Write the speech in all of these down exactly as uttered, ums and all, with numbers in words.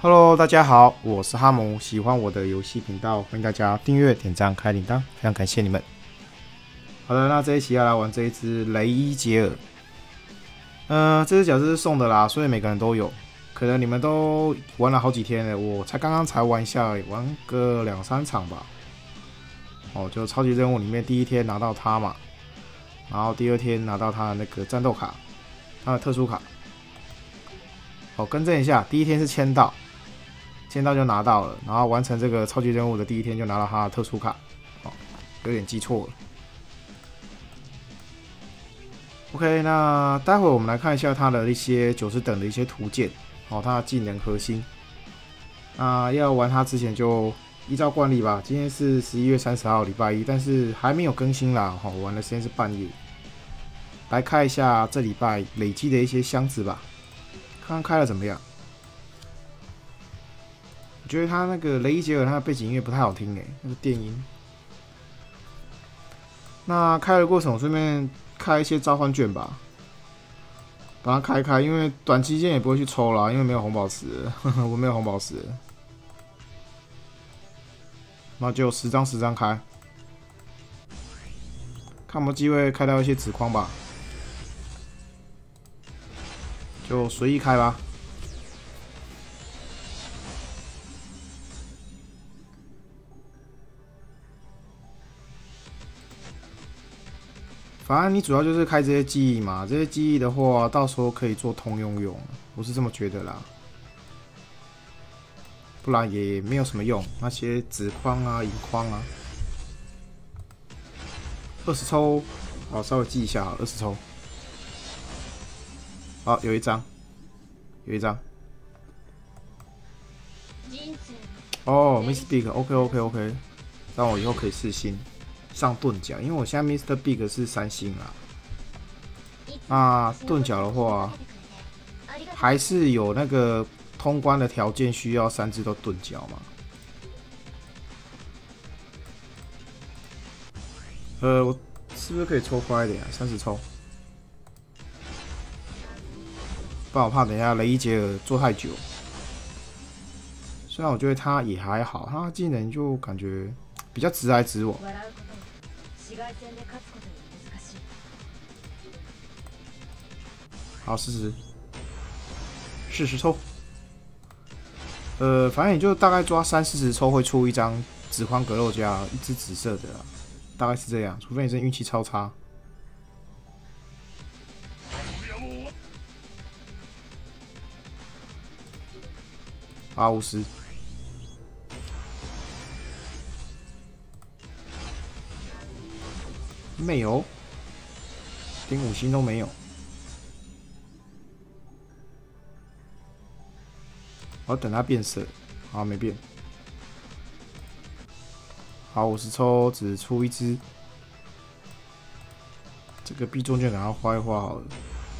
Hello， 大家好，我是哈姆，喜欢我的游戏频道，欢迎大家订阅、点赞、开铃铛，非常感谢你们。好的，那这一期要来玩这一只雷伊杰尔。呃，这只角色是送的啦，所以每个人都有。可能你们都玩了好几天了，我才刚刚才玩一下，玩个两三场吧。哦，就超级任务里面第一天拿到它嘛，然后第二天拿到它的那个战斗卡，它的特殊卡。哦，更正一下，第一天是签到。签到就拿到了，然后完成这个超级任务的第一天就拿到他的特殊卡，哦，有点记错了。OK， 那待会我们来看一下他的一些九十等的一些图鉴，哦，他的技能核心。那要玩他之前就依照惯例吧，今天是十一月三十号礼拜一，但是还没有更新啦，哦，玩的时间是半夜。来看一下这礼拜累积的一些箱子吧，看看开了怎么样。我觉得他那个雷伊杰尔他的背景音乐不太好听诶，那个电音。那开的过程我顺便开一些召唤券吧，把它开开，因为短期间也不会去抽啦，因为没有红宝石了，呵呵，我没有红宝石了。那就十张十张开，看有没有机会开到一些纸框吧，就随意开吧。反正你主要就是开这些记忆嘛，这些记忆的话，到时候可以做通用用，我是这么觉得啦。不然也没有什么用，那些纸框啊、银框啊，二十抽，好，稍微记一下好，二十抽。好，有一张，有一张。哦 ，Mister Big，OK OK OK， 让我以后可以试新。上盾甲，因为我现在 Mister Big 是三星啦。那盾甲的话，还是有那个通关的条件，需要三只都盾甲嘛。呃，我是不是可以抽快一点啊？三十抽，不然我怕等一下雷伊杰尔做太久。虽然我觉得他也还好，他技能就感觉比较直来直往。好，四十，四十抽。呃，反正也就大概抓三四十抽会出一张紫框格肉加一只紫色的啦，大概是这样。除非你是运气超差。好，五十。没有，连五星都没有。我要等它变色，好，没变。好，五十抽只出一只，这个币中券给它花一花好了，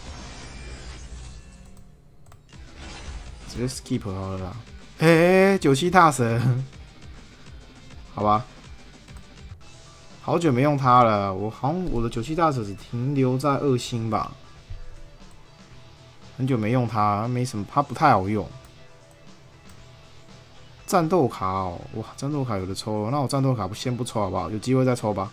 直接 skip 好了啦。嘿，九七大神，好吧。好久没用它了，我好像我的九七大神只停留在二星吧，很久没用它，没什么，它不太好用。战斗卡哦，哇，战斗卡有的抽，那我战斗卡先不抽好不好？有机会再抽吧，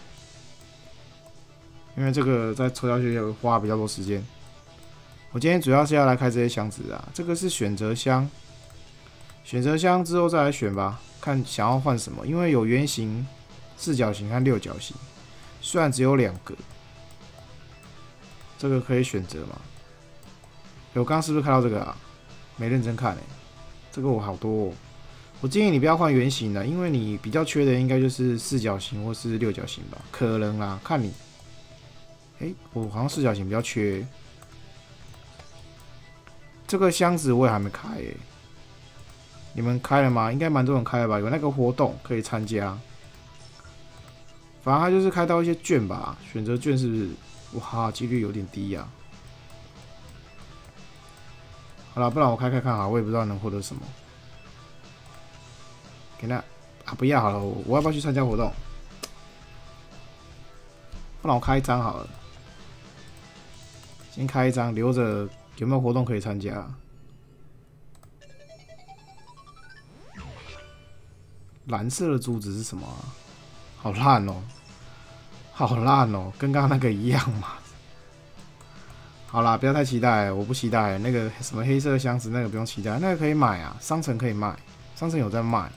因为这个再抽下去要花比较多时间。我今天主要是要来开这些箱子啊，这个是选择箱，选择箱之后再来选吧，看想要换什么，因为有圆形、四角形和六角形，虽然只有两个，这个可以选择嘛？我刚刚是不是看到这个啊？没认真看诶、欸，这个我好多哦。我建议你不要换圆形的，因为你比较缺的应该就是四角形或是六角形吧，可能啦，看你。哎、欸，我好像四角形比较缺。这个箱子我也还没开诶、欸，你们开了吗？应该蛮多人开了吧？有那个活动可以参加。反正它就是开到一些券吧，选择券是不是？哇，几率有点低呀、啊。好了，不然我开开看啊，我也不知道能获得什么。给那啊，不要好了，我要不要去参加活动？不然我开一张好了，先开一张，留着有没有活动可以参加。 蓝色的珠子是什么啊？好烂哦，好烂哦，跟刚刚那个一样嘛。好啦，不要太期待，我不期待那个什么黑色箱子，那个不用期待，那个可以买啊，商城可以卖，商城有在卖。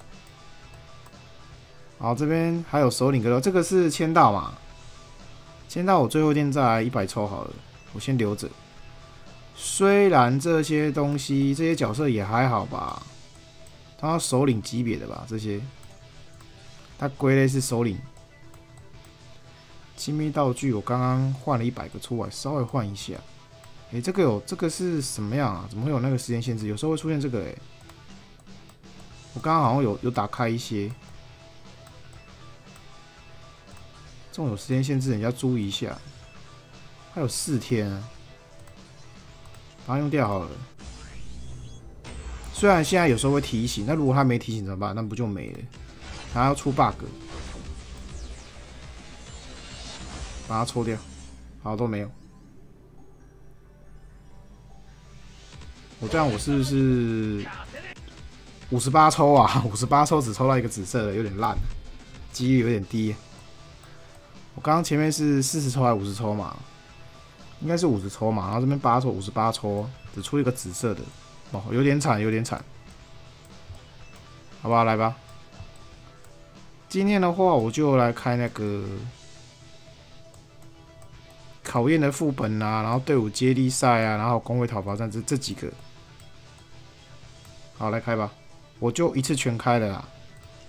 好，这边还有首领格斗，这个是签到嘛？签到我最后一天再来一百抽好了，我先留着。虽然这些东西这些角色也还好吧，他首领级别的吧，这些，它归类是首领。亲密道具我刚刚换了一百个出来，稍微换一下。哎、欸，这个有这个是什么样啊？怎么会有那个时间限制？有时候会出现这个哎、欸，我刚刚好像有有打开一些，这种有时间限制，人家注意一下。还有四天、啊，把它用掉好了。虽然现在有时候会提醒，那如果它没提醒怎么办？那不就没了？它要出 bug。把它抽掉，好都没有。我这样我是不是五十八抽啊？五十八抽只抽到一个紫色的，有点烂，几率有点低。我刚刚前面是四十抽还是五十抽嘛？应该是五十抽嘛，然后这边八抽，五十八抽，只出一个紫色的，哦，有点惨，有点惨。好吧，来吧。今天的话，我就来开那个。考验的副本啊，然后队伍接力赛啊，然后工会讨伐战这这几个，好来开吧，我就一次全开了啦。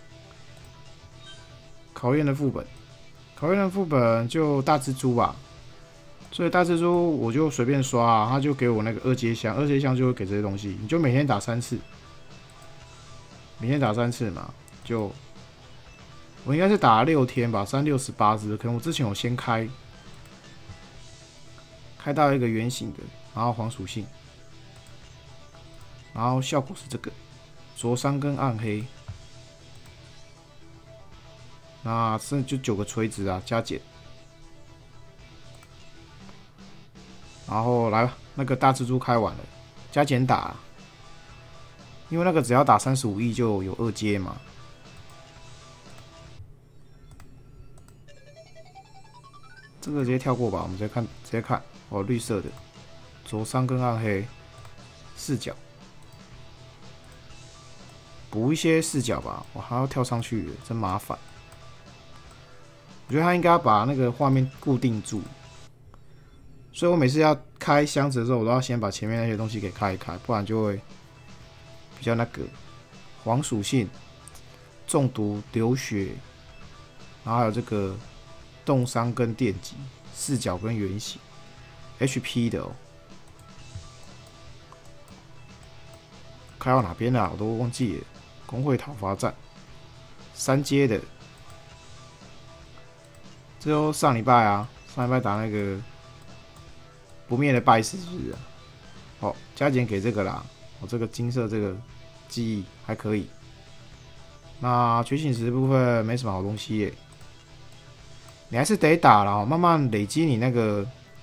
考验的副本，考验的副本就大蜘蛛吧，所以大蜘蛛我就随便刷啊，他就给我那个二阶箱，二阶箱就会给这些东西，你就每天打三次，每天打三次嘛，就我应该是打了六天吧，三六十八只，可能我之前有先开。开到一个圆形的，然后黄属性，然后效果是这个灼伤跟暗黑，那剩就九个锤子啊，加减，然后来吧，那个大蜘蛛开完了，加减打，因为那个只要打三十五亿就有二阶嘛。这个直接跳过吧，我们直接看，直接看。哦，绿色的，灼伤跟暗黑，视角，补一些视角吧，我还要跳上去，真麻烦。我觉得他应该要把那个画面固定住，所以我每次要开箱子的时候，我都要先把前面那些东西给开一开，不然就会比较那个黄属性、中毒、流血，然后还有这个冻伤跟电击、视角跟圆形。H P 的哦，开到哪边了、啊？我都忘记了。工会讨伐战，三阶的，这就上礼拜啊，上礼拜打那个不灭的拜师是不是、啊？好，加减给这个啦。我、哦、这个金色这个记忆还可以。那觉醒石部分没什么好东西耶，你还是得打啦，慢慢累积你那个。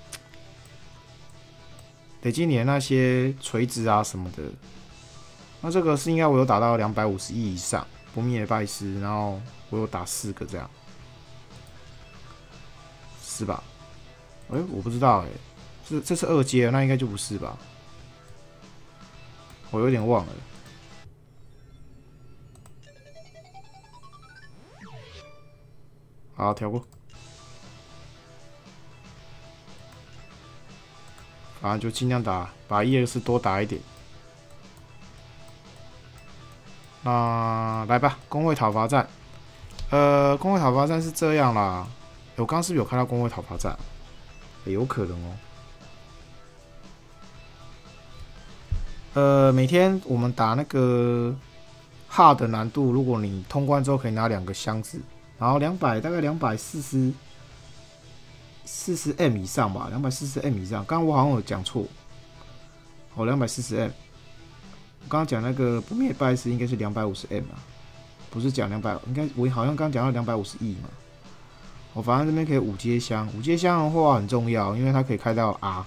累积你的那些锤子啊什么的，那这个是应该我有打到两百五十亿以上，不灭的拜师，然后我有打四个这样，是吧？哎、欸，我不知道哎、欸，这这是二阶，那应该就不是吧？我有点忘了。好，跳过。反正就尽量打，把 E X 多打一点。那来吧，工会讨伐战。呃，工会讨伐战是这样啦。我刚刚是不是有看到工会讨伐战？欸、有可能哦。呃，每天我们打那个 hard 的难度，如果你通关之后可以拿两个箱子，然后两百大概两百四十。四十 M 以上吧，两百四十 M 以上。刚刚我好像有讲错，哦，两百四十 M。我刚刚讲那个不灭拜师应该是两百五十 M 啊，不是讲两百，应该我好像刚刚讲到两百五十亿嘛。我、哦、反正这边可以五阶箱，五阶箱的话很重要，因为它可以开到 R。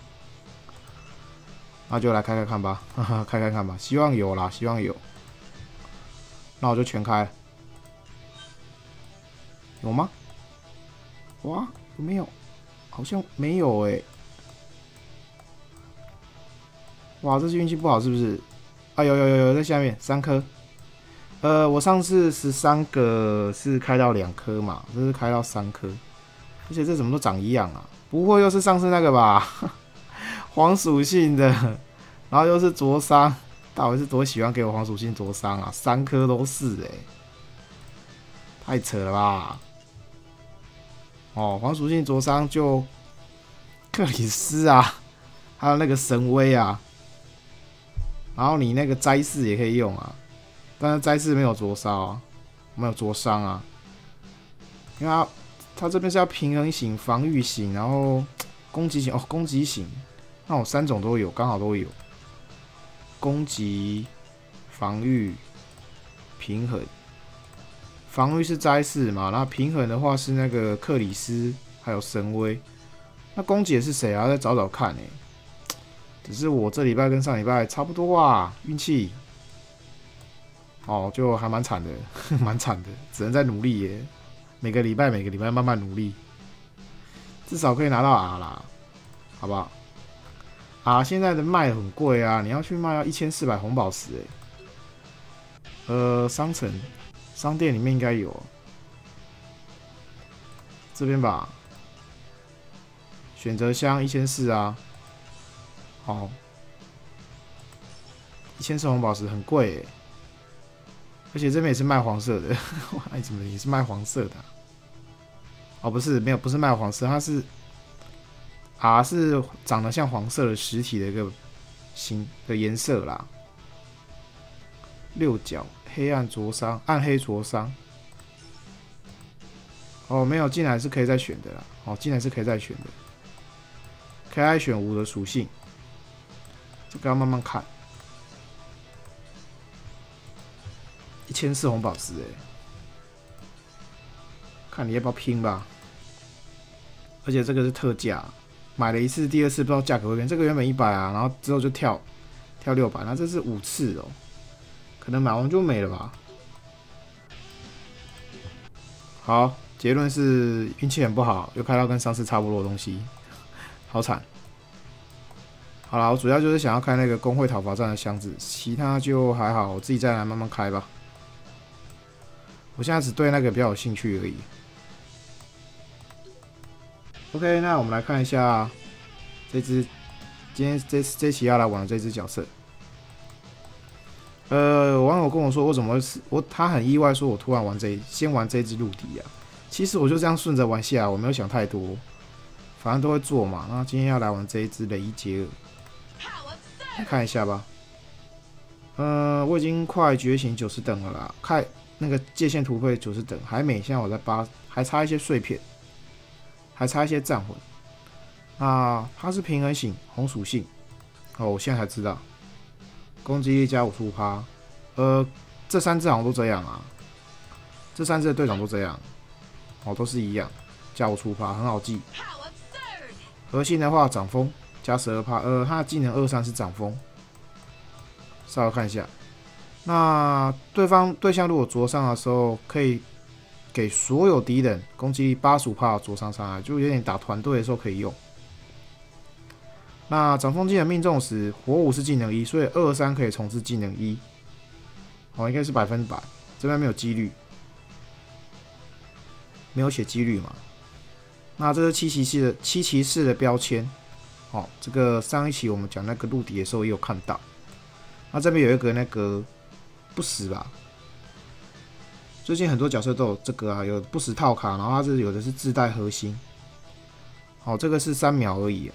那就来开开看吧，哈哈，开开看吧，希望有啦，希望有。那我就全开。 有吗？哇，有没有？好像没有哎、欸。哇，这是运气不好是不是？啊，有有有有在下面三颗。呃，我上次十三个是开到两颗嘛，这是开到三颗，而且这怎么都长一样啊？不会又是上次那个吧？黄属性的，然后又是灼伤，到底是多喜欢给我黄属性灼伤啊？三颗都是哎、欸，太扯了吧！哦，黄属性灼伤就克里斯啊，还有那个神威啊，然后你那个摘式也可以用啊。但是摘式没有灼烧啊，没有灼伤啊，因为它它这边是要平衡型、防御型，然后攻击型哦，攻击型，那我三种都有，刚好都有，攻击、防御、平衡。防御是摘式嘛，那平衡的话是那个克里斯还有神威。那攻击是谁啊？再找找看哎、欸。只是我这礼拜跟上礼拜差不多啊，运气。哦，就还蛮惨的，蛮惨的，只能再努力耶。每个礼拜每个礼拜慢慢努力，至少可以拿到 R 啦，好不好 ？R 现在的卖很贵啊，你要去卖要一千四百红宝石哎。呃，商城商店里面应该有，这边吧，选择箱一千四啊，好，一千四红宝石很贵哎。而且这边也是卖黄色的，哎，怎么也是卖黄色的、啊？哦，不是，没有，不是卖黄色，它是 R 是长得像黄色的实体的一个形的颜色啦。六角黑暗灼伤，暗黑灼伤。哦，没有，进来是可以再选的啦。哦，进来是可以再选的，可以再选五的属性，这个要慢慢看。一千四红宝石哎，看你要不要拼吧。而且这个是特价，买了一次，第二次不知道价格会变。这个原本一百啊，然后之后就跳跳六百，那这是五次哦，可能买完就没了吧。好，结论是运气很不好，又开到跟上次差不多的东西，好惨。好啦，我主要就是想要开那个工会讨伐战的箱子，其他就还好，我自己再来慢慢开吧。我现在只对那个比较有兴趣而已。OK， 那我们来看一下这只今天这这期要来玩的这只角色。呃，网友跟我说，我怎么会我他很意外，说我突然玩这先玩这只陆敌啊。其实我就这样顺着玩下来，我没有想太多，反正都会做嘛。那今天要来玩这一只雷伊杰尔，来看一下吧。呃，我已经快觉醒九十等了啦，看。那个界限突破九十等还没，现在我在八，还差一些碎片，还差一些战魂。那它是平衡型红属性，哦，我现在才知道，攻击力加五十五趴。呃，这三只好像都这样啊，这三只的队长都这样，哦，都是一样，加五十五趴，很好记。核心的话，掌风加十二趴，呃，它的技能二三是掌风，稍微看一下。那对方对象如果灼伤的时候，可以给所有敌人攻击力八十五趴的灼伤伤害，就有点打团队的时候可以用。那掌风技能命中时，火舞是技能一，所以二三可以重置技能一。哦，应该是百分百，这边没有几率，没有写几率嘛。那这是七骑士的七骑士的标签。哦，这个上一期我们讲那个陆敌的时候也有看到。那这边有一个那个。不死吧？最近很多角色都有这个啊，有不死套卡，然后它是有的是自带核心。好，这个是三秒而已、啊，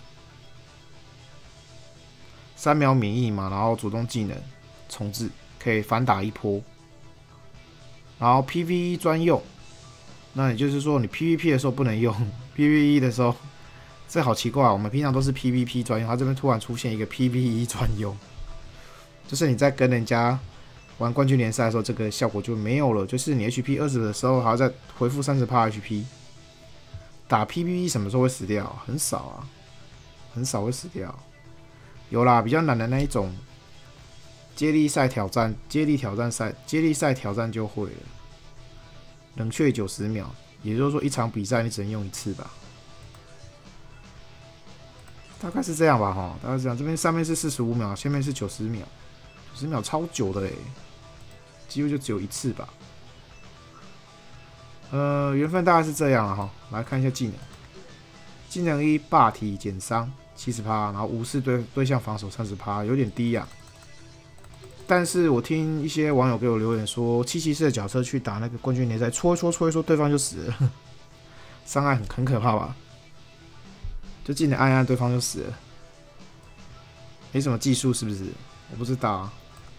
三秒免疫嘛，然后主动技能重置，可以反打一波。然后 P V E 专用，那也就是说你 P V P 的时候不能用 ，P V E 的时候，这好奇怪、啊，我们平常都是 P V P 专用，它这边突然出现一个 P V E 专用，就是你在跟人家。玩冠军联赛的时候，这个效果就没有了。就是你 H P 二十的时候，还要再回复 百分之三十 H P。打 P V E 什么时候会死掉？很少啊，很少会死掉。有啦，比较难的那一种，接力赛挑战、接力挑战赛、接力赛挑战就会了。冷却九十秒， 也就是说一场比赛你只能用一次吧，大概是这样吧哈，大概是这样。这边上面是四十五秒，下面是九十秒，九十秒超久的嘞，几乎就只有一次吧。呃，缘分大概是这样了哈。来看一下技能，技能一霸体减伤七十趴，然后无视对对象防守三十趴，有点低呀、啊。但是我听一些网友给我留言说，七骑士的角色去打那个冠军联赛，戳一戳戳一戳，对方就死了，伤害很很可怕吧？就技能按一按，对方就死了，没什么技术是不是？我不知道啊。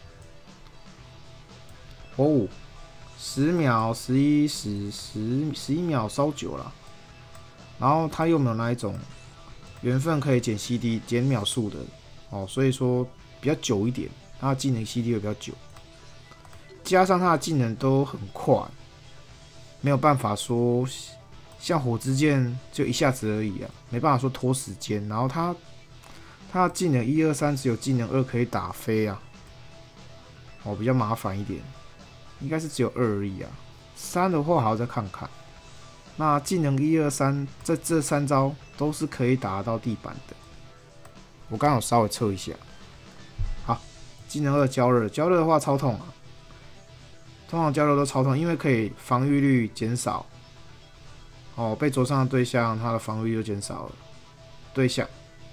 火舞十秒、十一、十、十、十一秒稍久了，然后他又没有那一种缘分可以减 C D 减秒数的哦，所以说比较久一点。他的技能 C D 会比较久，加上他的技能都很快，没有办法说像火之剑就一下子而已啊，没办法说拖时间。然后他他的技能一二三只有技能二可以打飞啊，哦比较麻烦一点，应该是只有二而已啊。三的话还要再看看。那技能一二三这这三招都是可以打到地板的，我刚好稍微测一下。技能二焦热，焦热的话超痛啊！通常焦热都超痛，因为可以防御率减少。哦，被灼伤的对象，他的防御率就减少了。对象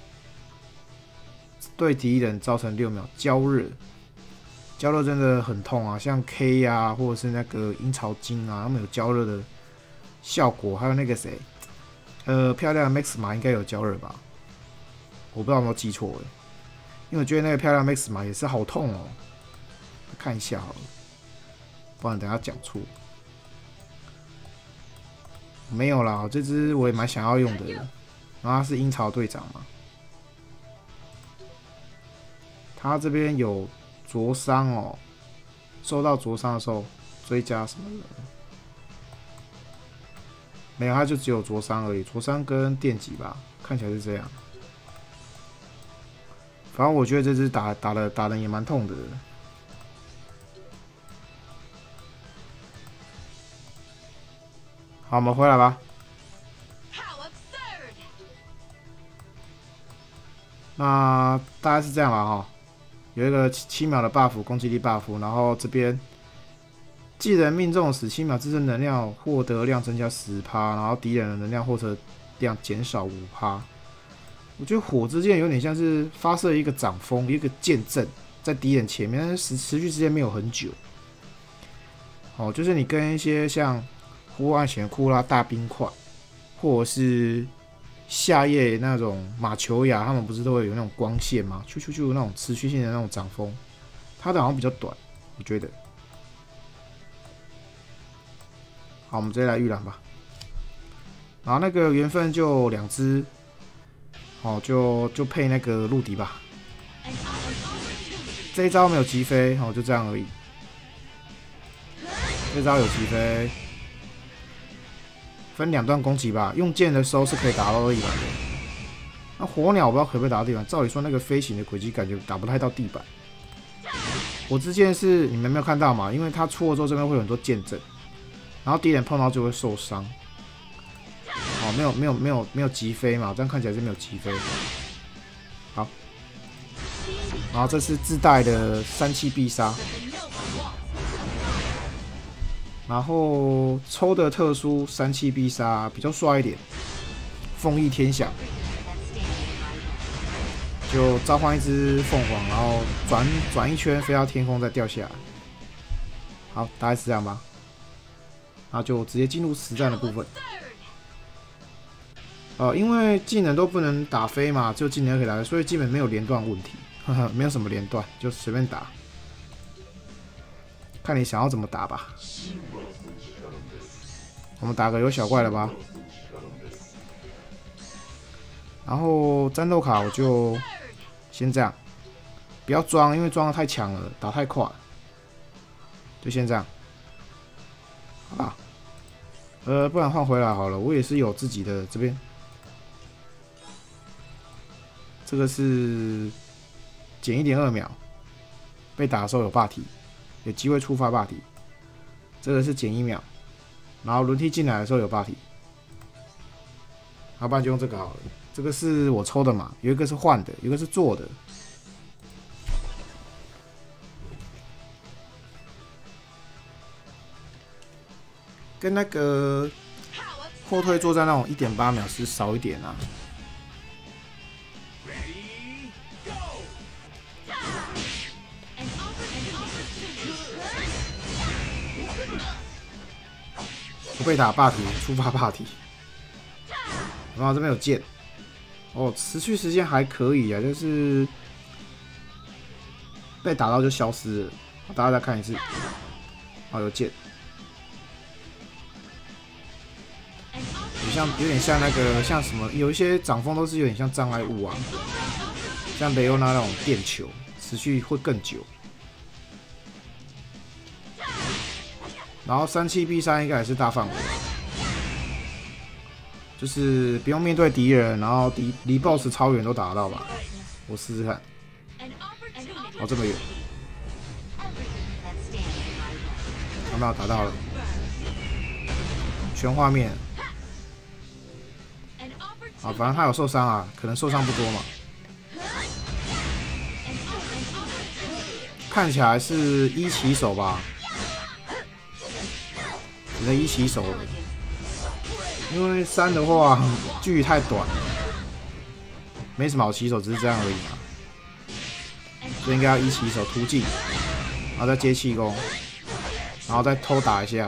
对敌人造成六秒焦热，焦热真的很痛啊！像 K 啊，或者是那个阴潮金啊，他们有焦热的效果。还有那个谁，呃，漂亮的 Max 马应该有焦热吧？我不知道有没有记错哎。因为我觉得那个漂亮 Max 嘛也是好痛哦，看一下好了，不然等下讲错。没有啦，这只我也蛮想要用的，然后他是鹰巢队长嘛，他这边有灼伤哦，受到灼伤的时候追加什么的，没有，他就只有灼伤而已，灼伤跟电击吧，看起来是这样。反正我觉得这只打打的打人也蛮痛的。好，我们回来吧。那大概是这样了哈，有一个七秒的 buff 攻击力 buff， 然后这边技人命中时七秒自身能量获得量增加 百分之十， 然后敌人的能量获得量减少 百分之五。我觉得火之剑有点像是发射一个掌风，一个剑阵在敌人前面，但是持续时间没有很久。哦，就是你跟一些像呼万贤库拉大冰块，或者是夏夜那种马球雅，他们不是都会有那种光线吗？咻咻咻那种持续性的那种掌风，它的好像比较短，我觉得。好，我们直接来预览吧。然后那个缘分就两只。哦，就就配那个陆迪吧。这一招没有击飞，哦，就这样而已。这招有击飞，分两段攻击吧。用剑的时候是可以打到地板的。那火鸟我不知道可不可以打到地板。照理说那个飞行的轨迹感觉打不太到地板。火之剑是你们没有看到嘛？因为它出了之后这边会有很多剑阵，然后敌人碰到就会受伤。哦，没有没有没有没有击飞嘛，这样看起来是没有击飞。好，然后这是自带的三七必杀，然后抽的特殊三七必杀比较帅一点，凤翼天响，就召唤一只凤凰，然后转转一圈飞到天空再掉下来。好，大概是这样吧，然后就直接进入实战的部分。呃，因为技能都不能打飞嘛，只有技能可以打飞，所以基本没有连段问题，呵呵，没有什么连段，就随便打，看你想要怎么打吧。我们打个有小怪的吧，然后战斗卡我就先这样，不要装，因为装的太强了，打太快，就先这样，好吧。呃，不然换回来好了，我也是有自己的这边。这个是减 一点二 秒，被打的时候有霸体，有机会触发霸体。这个是减一秒， 然后轮替进来的时候有霸体，要不然就用这个好了。这个是我抽的嘛，有一个是换的，有一个是做的。跟那个后退作战那种 一点八 秒是少一点啊。我被打霸体，触发霸体。然后这边有剑，哦，持续时间还可以啊，就是被打到就消失了。大家再看一次，哦，有剑，有像有点像那个像什么，有一些掌风都是有点像障碍物啊，像雷欧娜那种电球，持续会更久。然后三七 B 三应该也是大范围，就是不用面对敌人，然后离离 B O S S 超远都打得到吧？我试试看。哦，这么远，有没有打到了？全画面。啊，反正他有受伤啊，可能受伤不多嘛。看起来是一起手吧？只能一起手了，因为三的话距离太短了，没什么好起手，只是这样而已嘛。所以应该要一起手突进，然后再接气功，然后再偷打一下，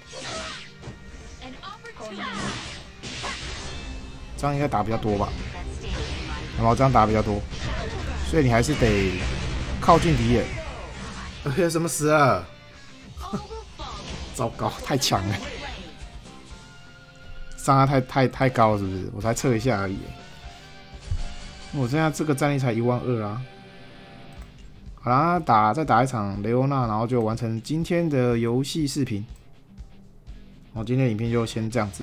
这样应该打比较多吧？然后这样打比较多，所以你还是得靠近敌人。有什么死了？糟糕，太强了，伤害太太太高了，是不是？我才测一下而已。我现在这个战力才一万二啊！好啦，打再打一场雷欧娜，然后就完成今天的游戏视频。好，今天的影片就先这样子。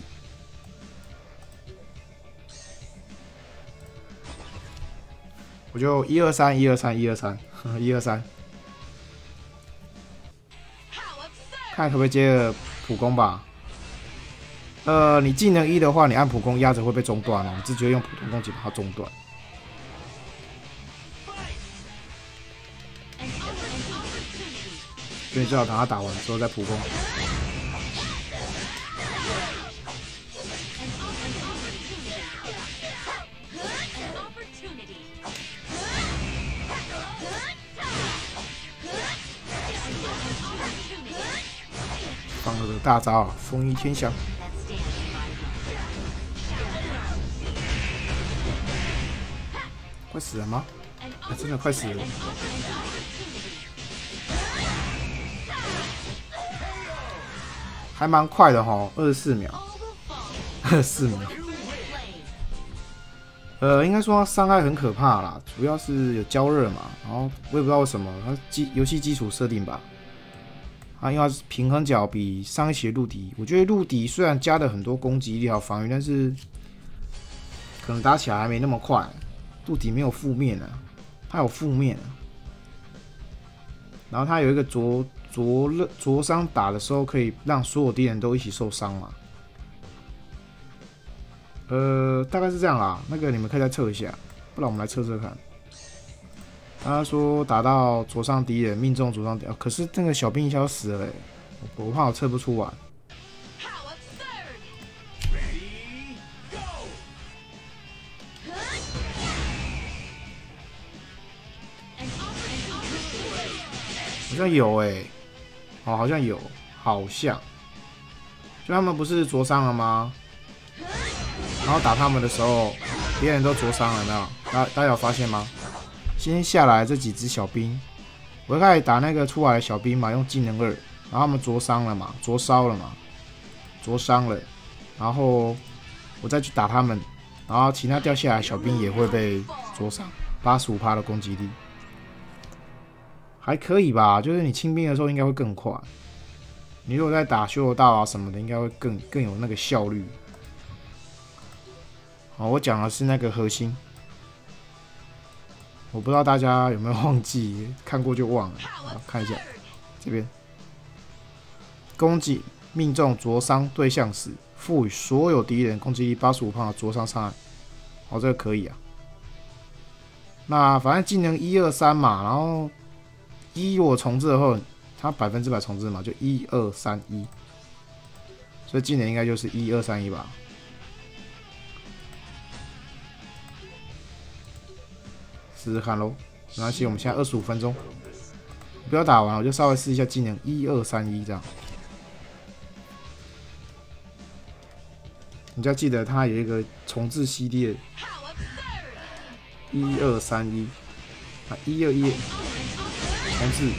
我就一二三，一二三，一二三，一二三。看可不可以接个普攻吧。呃，你技能一的话，你按普攻压着会被中断哦，你直接用普通攻击把它中断。所以最好等他打完之后再普攻。放了个大招，风翼天翔。快死了吗？啊、真的快死了！还蛮快的哈，二十四秒，二十四秒。呃，应该说伤害很可怕啦，主要是有焦热嘛，然后我也不知道为什么，它基游戏基础设定吧。啊，因为它是平衡角比上一期的陆敌，我觉得陆敌虽然加了很多攻击力和防御，但是可能打起来还没那么快。陆敌没有负面啊，它有负面啊。然后它有一个灼灼热灼伤打的时候，可以让所有敌人都一起受伤嘛。呃，大概是这样啦。那个你们可以再测一下，不然我们来测测看。他说打到灼伤敌人，命中灼伤敌人，可是那个小兵一下就死了嘞，我怕我测不出来。好像有哎、欸，哦，好像有，好像，就他们不是灼伤了吗？然后打他们的时候，别人都灼伤了，没有？大大家有发现吗？先下来这几只小兵，我一开始打那个出来的小兵嘛，用技能二，然后他们灼伤了嘛，灼烧了嘛，灼伤了，然后我再去打他们，然后其他掉下来的小兵也会被灼伤， 百分之八十五 的攻击力，还可以吧？就是你清兵的时候应该会更快，你如果在打修罗道啊什么的，应该会更更有那个效率。好，我讲的是那个核心。我不知道大家有没有忘记，看过就忘了。好，看一下这边攻击命中灼伤对象时，赋予所有敌人攻击力 百分之八十五 的灼伤伤害。哦，这个可以啊。那反正技能一二三嘛，然后一我重置的话，它百分之百重置嘛，就一二三一，所以技能应该就是一二三一吧。试试看喽，没关系，我们现在二十五分钟，不要打完了，我就稍微试一下技能一二三一这样。你就要记得它有一个重置 C D 的，一二三一啊，一二一重置，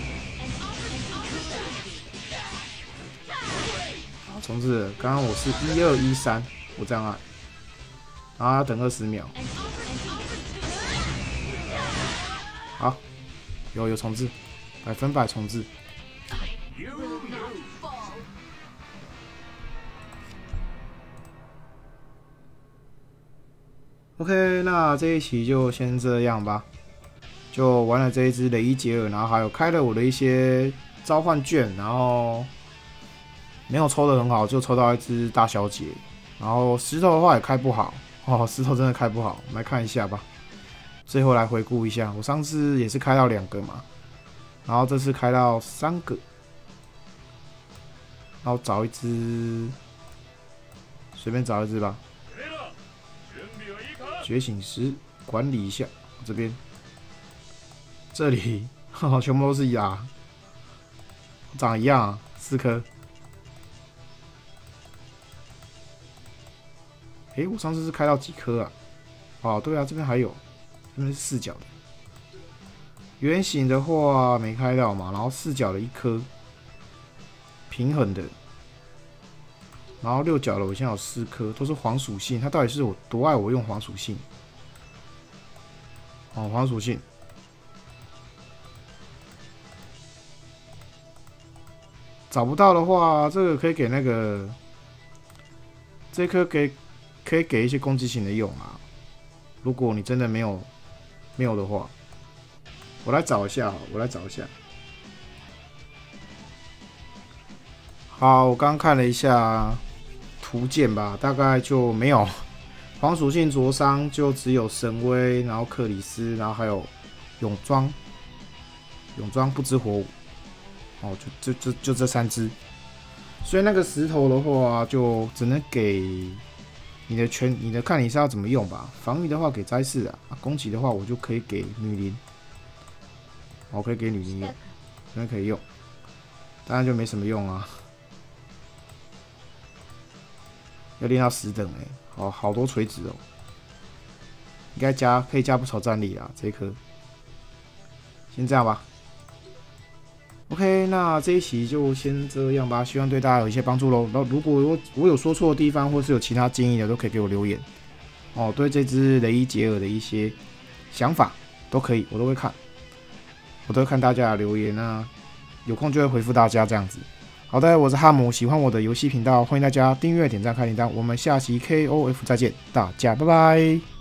好重置了。刚刚我是一二一三，我这样按，然后要等二十秒。好，有有重置，百分百重置。OK， 那这一期就先这样吧，就玩了这一只雷伊杰尔，然后还有开了我的一些召唤券，然后没有抽的很好，就抽到一只大小姐，然后石头的话也开不好哦，石头真的开不好，我们来看一下吧。最后来回顾一下，我上次也是开到两个嘛，然后这次开到三个，然后找一只，随便找一只吧。觉醒石管理一下，这边，这里，哈哈，全部都是牙，长一样、啊，四颗。诶，我上次是开到几颗啊？哦，对啊，这边还有，这边是四角的。圆形的话没开到嘛，然后四角的一颗，平衡的。然后六角的我现在有四颗，都是黄属性。它到底是我多爱我用黄属性？哦，黄属性。找不到的话，这个可以给那个，这颗给可以给一些攻击型的用啊。如果你真的没有没有的话，我来找一下，我来找一下。好，我刚看了一下。图鉴吧，大概就没有黄属性灼伤，就只有神威，然后克里斯，然后还有泳装，泳装不知火舞，哦，就就就就这三只。所以那个石头的话，就只能给你的全，你的看你是要怎么用吧。防御的话给斋士啊，攻击的话我就可以给女灵，我可以给女灵用，这边可以用，当然就没什么用啊。要练到十等哎、欸，好好多锤子哦，应该加可以加不少战力啦，这一颗。先这样吧。OK， 那这一期就先这样吧，希望对大家有一些帮助喽。那如果我我有说错的地方，或是有其他建议的，都可以给我留言哦。对这只雷伊杰尔的一些想法都可以，我都会看，我都会看大家的留言啊，有空就会回复大家这样子。好的，我是哈姆，喜欢我的游戏频道，欢迎大家订阅、点赞、开铃铛。我们下期 K O F 再见，大家拜拜。